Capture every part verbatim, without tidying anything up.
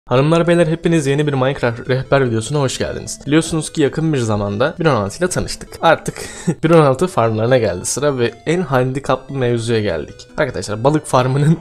Hanımlar beyler hepiniz yeni bir Minecraft rehber videosuna hoş geldiniz. Biliyorsunuz ki yakın bir zamanda bir nokta on altı ile tanıştık. Artık bir nokta on altı farmlarına geldi sıra ve en handikaplı mevzuya geldik. Arkadaşlar balık farmının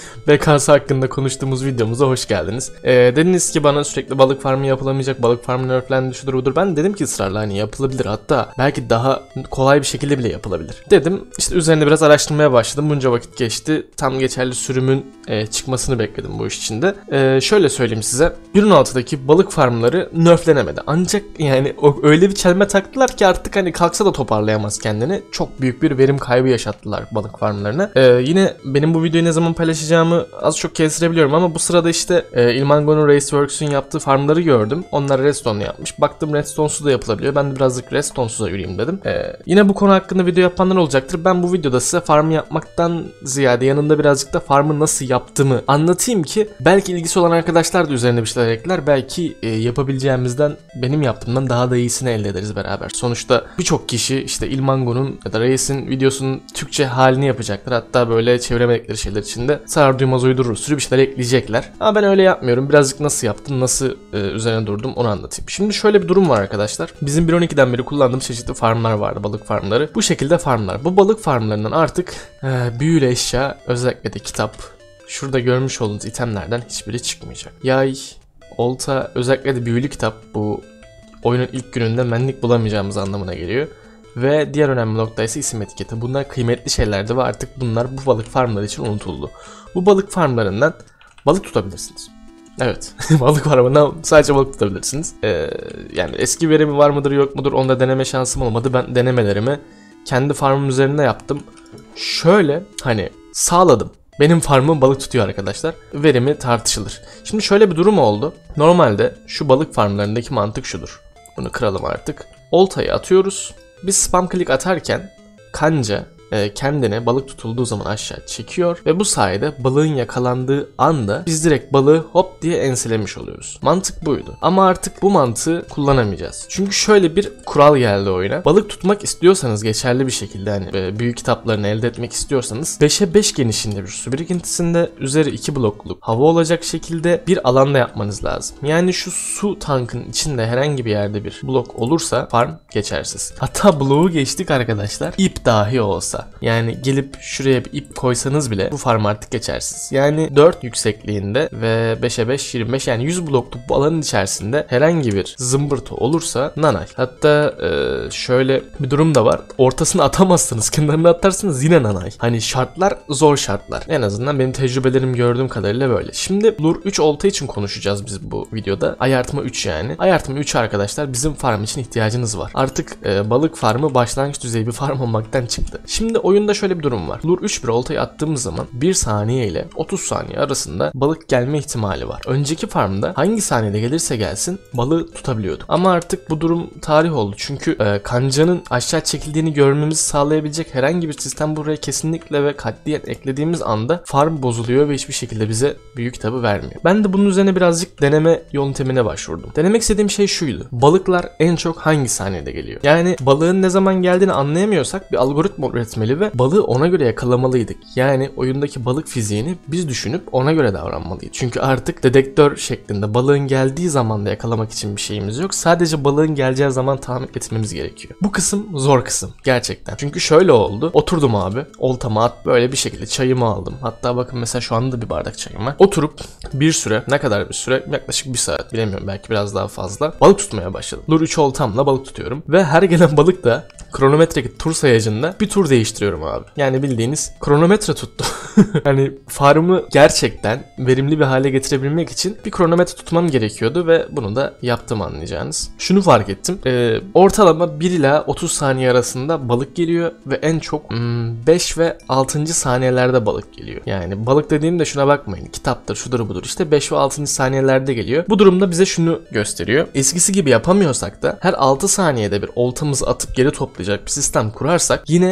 B K'sı hakkında konuştuğumuz videomuza hoş geldiniz. Ee, dediniz ki bana sürekli balık farmı yapılamayacak, balık farmı nerflendi şudur budur. Ben dedim ki ısrarla hani yapılabilir, hatta belki daha kolay bir şekilde bile yapılabilir. Dedim işte üzerine biraz araştırmaya başladım. Bunca vakit geçti. Tam geçerli sürümün e, çıkmasını bekledim bu iş içinde. E, şöyle söyleyeyim size. bir nokta on altıdaki balık farmları nerflenemedi. Ancak yani o, öyle bir çelme taktılar ki artık hani kalksa da toparlayamaz kendini. Çok büyük bir verim kaybı yaşattılar balık farmlarına. Ee, yine benim bu videoyu ne zaman paylaşacağımı az çok kestirebiliyorum ama bu sırada işte e, Ilmango'nun Raceworks'ün yaptığı farmları gördüm. Onlar redstone'lu yapmış. Baktım redstone'suz da yapılabiliyor. Ben de birazcık redstone'suza yürüyeyim dedim. Ee, yine bu konu hakkında video yapanlar olacaktır. Ben bu videoda size farm yapmaktan ziyade yanında birazcık da farmı nasıl yaptığımı anlatayım ki belki ilgisi olan arkadaşlar da üzerine bir şeyler ekler. Belki e, yapabileceğimizden, benim yaptığımdan daha da iyisini elde ederiz beraber. Sonuçta birçok kişi işte Ilmango'nun ya da Reis'in videosunun Türkçe halini yapacaklar. Hatta böyle çeviremedikleri şeyler içinde sağır duymaz uydurur sürü bir şeyler ekleyecekler. Ama ben öyle yapmıyorum. Birazcık nasıl yaptım, nasıl e, üzerine durdum onu anlatayım. Şimdi şöyle bir durum var arkadaşlar. Bizim bir nokta on ikiden beri kullandığım çeşitli farmlar vardı, balık farmları. Bu şekilde farmlar. Bu balık farmlarından artık e, büyülü eşya, özellikle de kitap, şurada görmüş olduğunuz itemlerden hiçbiri çıkmayacak. Yay, olta, özellikle de büyülü kitap bu oyunun ilk gününde menlik bulamayacağımız anlamına geliyor. Ve diğer önemli nokta ise isim etiketi. Bunlar kıymetli şeylerdi ve artık bunlar bu balık farmları için unutuldu. Bu balık farmlarından balık tutabilirsiniz. Evet, balık farmından sadece balık tutabilirsiniz. Ee, yani eski verimi var mıdır yok mudur onu da deneme şansım olmadı. Ben denemelerimi kendi farmım üzerinde yaptım. Şöyle hani sağladım. Benim farmım balık tutuyor arkadaşlar. Verimi tartışılır. Şimdi şöyle bir durum oldu. Normalde şu balık farmlarındaki mantık şudur. Bunu kıralım artık. Oltayı atıyoruz. Biz spam click atarken kanca e, kendine balık tutulduğu zaman aşağı çekiyor ve bu sayede balığın yakalandığı anda biz direkt balığı hop diye enselemiş oluyoruz. Mantık buydu. Ama artık bu mantığı kullanamayacağız. Çünkü şöyle bir kural geldi oyuna. Balık tutmak istiyorsanız geçerli bir şekilde hani e, büyük kitaplarını elde etmek istiyorsanız beşe beş genişliğinde bir su birikintisinde üzeri iki blokluk hava olacak şekilde bir alanda yapmanız lazım. Yani şu su tankın içinde herhangi bir yerde bir blok olursa farm geçersiz. Hatta bloğu geçtik arkadaşlar. İp dahi olsa. Yani gelip şuraya bir ip koysanız bile bu farm artık geçersiz. Yani dört yüksekliğinde ve beşe beş yirmi beş yani yüz blokluk bu alanın içerisinde herhangi bir zımbırtı olursa nanay. Hatta e, şöyle bir durum da var. Ortasını atamazsınız. Kenarını atarsınız yine nanay. Hani şartlar zor şartlar. En azından benim tecrübelerim gördüğüm kadarıyla böyle. Şimdi Lure üç olta için konuşacağız biz bu videoda. Ayartma üç yani. Ayartma üç arkadaşlar bizim farm için ihtiyacınız var. Artık e, balık farmı başlangıç düzeyi bir farm olmaktan çıktı. Şimdi oyunda şöyle bir durum var. Lure üç bir oltayı attığımız zaman bir saniye ile otuz saniye arasında balık gelme ihtimali var. Önceki farmda hangi saniyede gelirse gelsin balığı tutabiliyorduk. Ama artık bu durum tarih oldu. Çünkü e, kancanın aşağı çekildiğini görmemizi sağlayabilecek herhangi bir sistem buraya kesinlikle ve katliyen eklediğimiz anda farm bozuluyor ve hiçbir şekilde bize büyük kitabı vermiyor. Ben de bunun üzerine birazcık deneme yöntemine başvurdum. Denemek istediğim şey şuydu. Balıklar en çok hangi saniyede geliyor? Yani balığın ne zaman geldiğini anlayamıyorsak bir algoritma üretmeli ve balığı ona göre yakalamalıydık. Yani oyundaki balık fiziğini biz düşünüp ona göre davranmalıyız. Çünkü artık dedektör şeklinde balığın geldiği zaman da yakalamak için bir şeyimiz yok. Sadece balığın geleceği zaman tahmin etmemiz gerekiyor. Bu kısım zor kısım gerçekten. Çünkü şöyle oldu. Oturdum abi. Oltama at böyle bir şekilde çayımı aldım. Hatta bakın mesela şu anda da bir bardak çayım var. Oturup bir süre, ne kadar bir süre? Yaklaşık bir saat, bilemiyorum, belki biraz daha fazla. Balık tutmaya başladım. Lure üç oltamla balık tutuyorum. Ve her gelen balık da kronometredeki tur sayacında bir tur değiştiriyorum abi. Yani bildiğiniz kronometre tuttu. Hani farmı gerçekten verimli bir hale getirebilmek için bir kronometre tutmam gerekiyordu ve bunu da yaptım anlayacağınız. Şunu fark ettim. Ee, ortalama bir ila otuz saniye arasında balık geliyor ve en çok hmm, beş ve altıncı saniyelerde balık geliyor. Yani balık dediğimde şuna bakmayın. Kitaptır, şudur budur. İşte beş ve altıncı saniyelerde geliyor. Bu durumda bize şunu gösteriyor. Eskisi gibi yapamıyorsak da her altı saniyede bir oltamızı atıp geri toplayacak bir sistem kurarsak yine az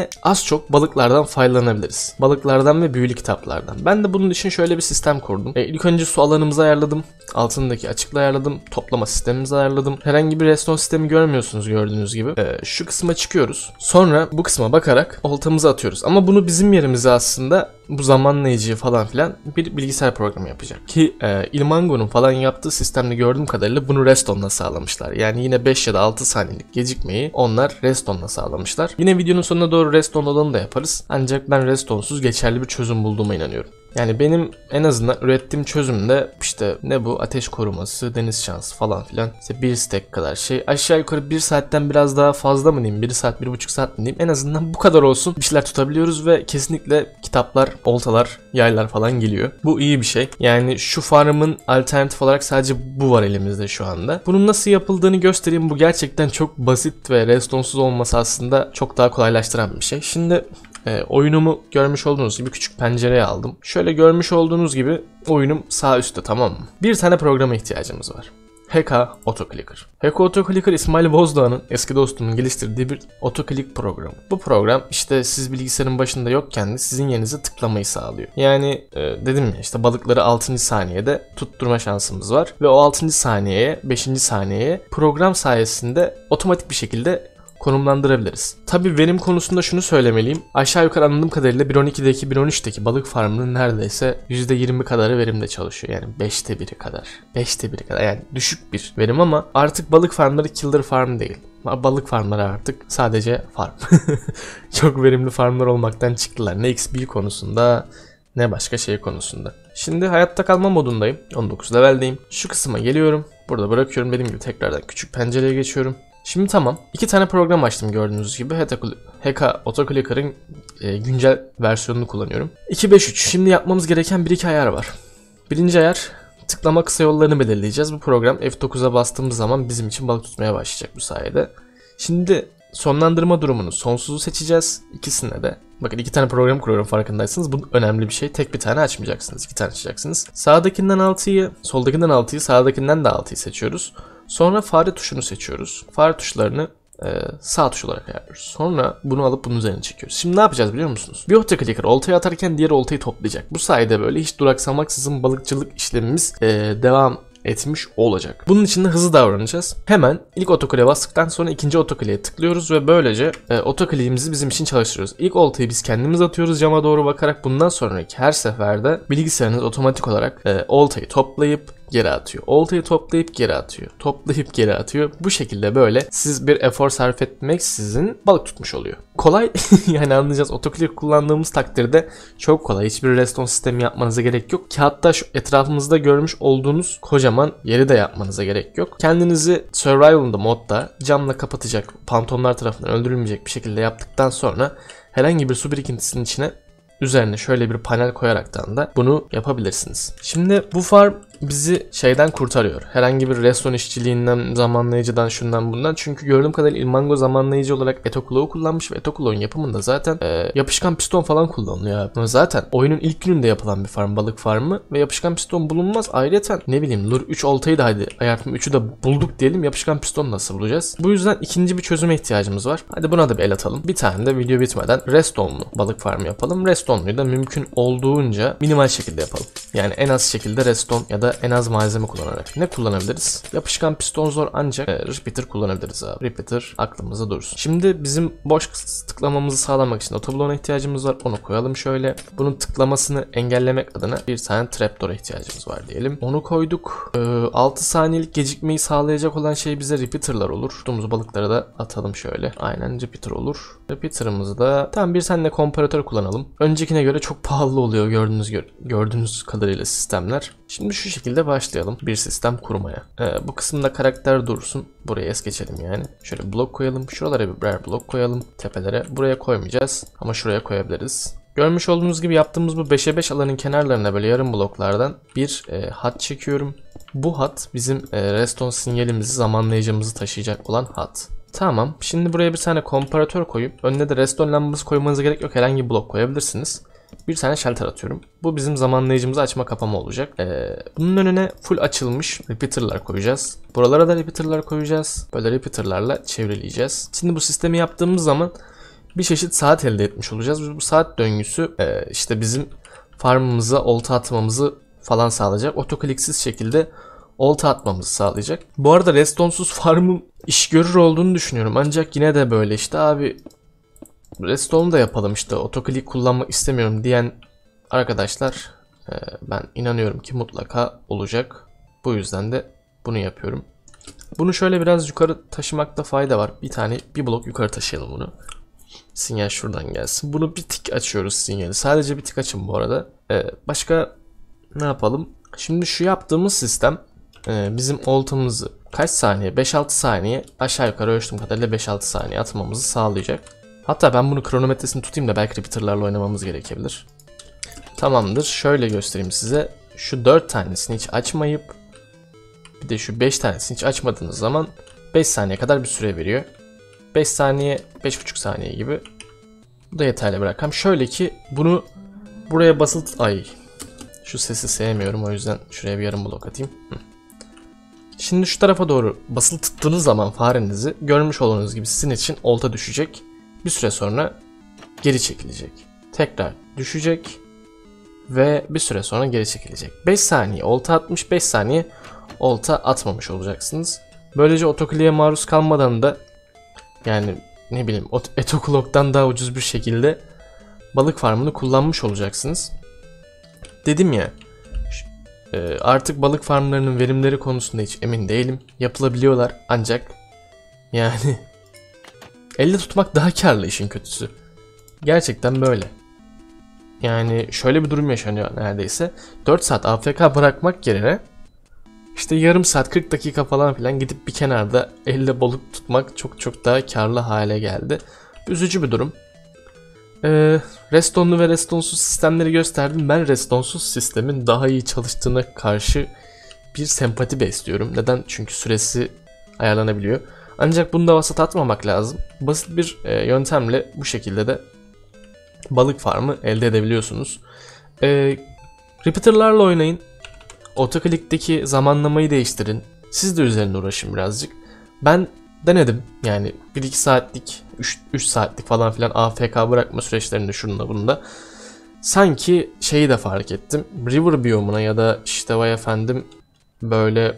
az çok balıklardan faydalanabiliriz. Balıklardan ve büyülü kitaplardan. Ben de bunun için şöyle bir sistem kurdum. E, ilk önce su alanımızı ayarladım. Altındaki açıklığı ayarladım. Toplama sistemimizi ayarladım. Herhangi bir redstone sistemi görmüyorsunuz gördüğünüz gibi. E, şu kısma çıkıyoruz. Sonra bu kısma bakarak oltamızı atıyoruz. Ama bunu bizim yerimize aslında bu zamanlayıcı falan filan bir bilgisayar programı yapacak. Ki e, Ilmango'nun falan yaptığı sistemde gördüğüm kadarıyla bunu Redstone'la sağlamışlar. Yani yine beş ya da altı saniyelik gecikmeyi onlar Redstone'la sağlamışlar. Yine videonun sonuna doğru Redstone olanı da yaparız. Ancak ben Redstone'suz geçerli bir çözüm bulduğuma inanıyorum. Yani benim en azından ürettiğim çözümde işte ne bu ateş koruması, deniz şansı falan filan işte bir stack kadar şey. Aşağı yukarı bir saatten biraz daha fazla mı diyeyim? bir saat, bir buçuk saat mi diyeyim? En azından bu kadar olsun bir şeyler tutabiliyoruz ve kesinlikle kitaplar, oltalar, yaylar falan geliyor. Bu iyi bir şey. Yani şu farmın alternatif olarak sadece bu var elimizde şu anda. Bunun nasıl yapıldığını göstereyim. Bu gerçekten çok basit ve redstone'suz olması aslında çok daha kolaylaştıran bir şey. Şimdi E, oyunumu görmüş olduğunuz gibi küçük pencereye aldım. Şöyle görmüş olduğunuz gibi oyunum sağ üstte, tamam mı? Bir tane programa ihtiyacımız var. H K AutoClicker. H K AutoClicker İsmail Bozdağ'ın, eski dostumun geliştirdiği bir AutoClick programı. Bu program işte siz bilgisayarın başında yokken de sizin yerinize tıklamayı sağlıyor. Yani e, dedim ya işte balıkları altıncı saniyede tutturma şansımız var. Ve o altıncı saniyeye, beşinci saniyeye program sayesinde otomatik bir şekilde konumlandırabiliriz. Tabi verim konusunda şunu söylemeliyim. Aşağı yukarı anladığım kadarıyla bir nokta on ikideki, bir nokta on üçteki balık farmının neredeyse yüzde yirmi kadarı verimde çalışıyor. Yani beşte biri kadar. beşte biri kadar. Yani düşük bir verim ama artık balık farmları killer farm değil. Balık farmları artık sadece farm. Çok verimli farmlar olmaktan çıktılar. Ne X P konusunda ne başka şey konusunda. Şimdi hayatta kalma modundayım. on dokuz leveldeyim. Şu kısma geliyorum. Burada bırakıyorum. Dediğim gibi tekrardan küçük pencereye geçiyorum. Şimdi tamam. İki tane program açtım gördüğünüz gibi. H K AutoClicker'ın e, güncel versiyonunu kullanıyorum. iki beş üç. Şimdi yapmamız gereken bir iki ayar var. Birinci ayar, tıklama kısa yollarını belirleyeceğiz. Bu program F dokuz'a bastığımız zaman bizim için balık tutmaya başlayacak bu sayede. Şimdi sonlandırma durumunu sonsuzu seçeceğiz. İkisine de. Bakın iki tane program kuruyorum farkındaysanız. Bu önemli bir şey. Tek bir tane açmayacaksınız. İki tane açacaksınız. Sağdakinden altıyı, soldakinden altıyı, sağdakinden de altıyı seçiyoruz. Sonra fare tuşunu seçiyoruz. Fare tuşlarını e, sağ tuş olarak ayarlıyoruz. Sonra bunu alıp bunun üzerine çekiyoruz. Şimdi ne yapacağız biliyor musunuz? Bir AutoClicker oltayı atarken diğer oltayı toplayacak. Bu sayede böyle hiç duraksamaksızın balıkçılık işlemimiz e, devam etmiş olacak. Bunun için de hızlı davranacağız. Hemen ilk AutoClick'e bastıktan sonra ikinci AutoClick'e tıklıyoruz ve böylece e, AutoClick'imizi bizim için çalıştırıyoruz. İlk oltayı biz kendimiz atıyoruz cama doğru bakarak. Bundan sonraki her seferde bilgisayarınız otomatik olarak e, oltayı toplayıp geri atıyor. Oltayı toplayıp geri atıyor. Toplayıp geri atıyor. Bu şekilde böyle siz bir efor sarf etmeksizin balık tutmuş oluyor. Kolay yani anlayacağız. AutoClick kullandığımız takdirde çok kolay. Hiçbir redstone sistemi yapmanıza gerek yok. Ki hatta şu etrafımızda görmüş olduğunuz kocaman yeri de yapmanıza gerek yok. Kendinizi survival modda camla kapatacak, pantomlar tarafından öldürülmeyecek bir şekilde yaptıktan sonra herhangi bir su birikintisinin içine üzerine şöyle bir panel koyaraktan da bunu yapabilirsiniz. Şimdi bu farm bizi şeyden kurtarıyor. Herhangi bir redstone işçiliğinden, zamanlayıcıdan, şundan bundan. Çünkü gördüğüm kadarıyla Ilmango zamanlayıcı olarak Etoklo'u kullanmış ve Etoklo'nun yapımında zaten e, yapışkan piston falan kullanılıyor. Ama zaten oyunun ilk gününde yapılan bir farm, balık farmı ve yapışkan piston bulunmaz. Ayrıca ne bileyim lure üç oltayı da hadi ayartım üçü de bulduk diyelim, yapışkan piston nasıl bulacağız? Bu yüzden ikinci bir çözüme ihtiyacımız var. Hadi buna da bir el atalım. Bir tane de video bitmeden redstone'lu balık farmı yapalım. Redstone'luyu da mümkün olduğunca minimal şekilde yapalım. Yani en az şekilde redstone ya da en az malzeme kullanarak. Ne kullanabiliriz? Yapışkan piston zor ancak e, repeater kullanabiliriz abi. Repeater aklımızda dursun. Şimdi bizim boş tıklamamızı sağlamak için otobloğuna ihtiyacımız var. Onu koyalım şöyle. Bunun tıklamasını engellemek adına bir tane trapdoor'a ihtiyacımız var diyelim. Onu koyduk. E, altı saniyelik gecikmeyi sağlayacak olan şey bize repeater'lar olur. Tuttuğumuz balıkları da atalım şöyle. Aynen repeater olur. Repeater'ımızı da tam bir tane komparatör kullanalım. Öncekine göre çok pahalı oluyor gördüğünüz gördüğünüz kadarıyla sistemler. Şimdi şu şekilde başlayalım bir sistem kurmaya. Ee, bu kısımda karakter dursun. Buraya es geçelim yani. Şöyle blok koyalım. Şuralara birer blok koyalım. Tepelere. Buraya koymayacağız. Ama şuraya koyabiliriz. Görmüş olduğunuz gibi yaptığımız bu beşe beş alanın kenarlarına böyle yarım bloklardan bir e, hat çekiyorum. Bu hat bizim e, redstone sinyalimizi, zamanlayıcımızı taşıyacak olan hat. Tamam. Şimdi buraya bir tane komparatör koyup önüne de redstone lambası koymanıza gerek yok. Herhangi bir blok koyabilirsiniz. Bir tane shelter atıyorum. Bu bizim zamanlayıcımızı açma kapama olacak. Ee, bunun önüne full açılmış repeater'lar koyacağız. Buralara da repeater'lar koyacağız. Böyle repeater'larla çevreleyeceğiz. Şimdi bu sistemi yaptığımız zaman bir çeşit saat elde etmiş olacağız. Bu saat döngüsü e, işte bizim farmımıza olta atmamızı falan sağlayacak. Otokliksiz şekilde olta atmamızı sağlayacak. Bu arada redstone'suz farmım iş görür olduğunu düşünüyorum. Ancak yine de böyle işte abi redstone da yapalım işte otoklik kullanmak istemiyorum diyen arkadaşlar e, ben inanıyorum ki mutlaka olacak. Bu yüzden de bunu yapıyorum. Bunu şöyle biraz yukarı taşımakta fayda var. Bir tane bir blok yukarı taşıyalım bunu. Sinyal şuradan gelsin. Bunu bir tık açıyoruz sinyali. Sadece bir tık açın bu arada. Ee, başka ne yapalım? Şimdi şu yaptığımız sistem e, bizim oltamızı kaç saniye? beş altı saniye aşağı yukarı ölçtüğüm kadarıyla beş altı saniye atmamızı sağlayacak. Hatta ben bunu kronometresini tutayım da belki repeater'larla oynamamız gerekebilir. Tamamdır. Şöyle göstereyim size. Şu dört tanesini hiç açmayıp bir de şu beş tanesini hiç açmadığınız zaman beş saniye kadar bir süre veriyor. beş saniye, beş buçuk saniye gibi. Bu da yeterli bir rakam. Şöyle ki bunu buraya basılı... Ay. Şu sesi sevmiyorum o yüzden şuraya bir yarım blok atayım. Hı. Şimdi şu tarafa doğru basılı tuttuğunuz zaman farenizi görmüş olduğunuz gibi sizin için olta düşecek. Bir süre sonra geri çekilecek. Tekrar düşecek. Ve bir süre sonra geri çekilecek. beş saniye olta atmış, beş saniye olta atmamış olacaksınız. Böylece otokliğe maruz kalmadan da yani ne bileyim Etoklok'tan daha ucuz bir şekilde balık farmını kullanmış olacaksınız. Dedim ya artık balık farmlarının verimleri konusunda hiç emin değilim. Yapılabiliyorlar ancak yani elde tutmak daha karlı işin kötüsü. Gerçekten böyle. Yani şöyle bir durum yaşanıyor neredeyse. dört saat A F K bırakmak yerine işte yarım saat kırk dakika falan filan gidip bir kenarda elde balık tutmak çok çok daha karlı hale geldi. Üzücü bir durum. Ee, Redstone'lu ve Redstone'suz sistemleri gösterdim. Ben Redstone'suz sistemin daha iyi çalıştığına karşı bir sempati besliyorum. Neden? Çünkü süresi ayarlanabiliyor. Ancak bunu da vasat atmamak lazım. Basit bir e, yöntemle bu şekilde de balık farmı elde edebiliyorsunuz. Ee, repeater'larla oynayın. Otoklikteki zamanlamayı değiştirin. Siz de üzerine uğraşın birazcık. Ben denedim. Yani bir iki saatlik, üç saatlik falan filan A F K bırakma süreçlerinde şununla bunda. Sanki şeyi de fark ettim. River biyomuna ya da işte vay efendim böyle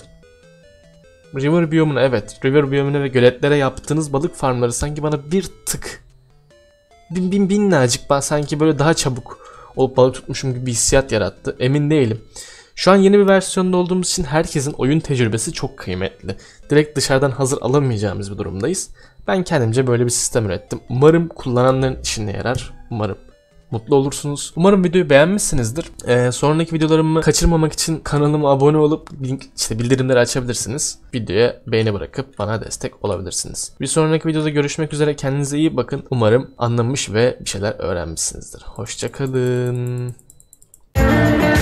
River biyomuna evet River biyomuna ve göletlere yaptığınız balık farmları sanki bana bir tık bin bin binnacık ben sanki böyle daha çabuk o balık tutmuşum gibi bir hissiyat yarattı. Emin değilim. Şu an yeni bir versiyonda olduğumuz için herkesin oyun tecrübesi çok kıymetli. Direkt dışarıdan hazır alamayacağımız bir durumdayız. Ben kendimce böyle bir sistem ürettim. Umarım kullananların işine yarar. Umarım mutlu olursunuz. Umarım videoyu beğenmişsinizdir. Ee, sonraki videolarımı kaçırmamak için kanalıma abone olup link, işte bildirimleri açabilirsiniz. Videoya beğeni bırakıp bana destek olabilirsiniz. Bir sonraki videoda görüşmek üzere. Kendinize iyi bakın. Umarım anlamış ve bir şeyler öğrenmişsinizdir. Hoşça kalın.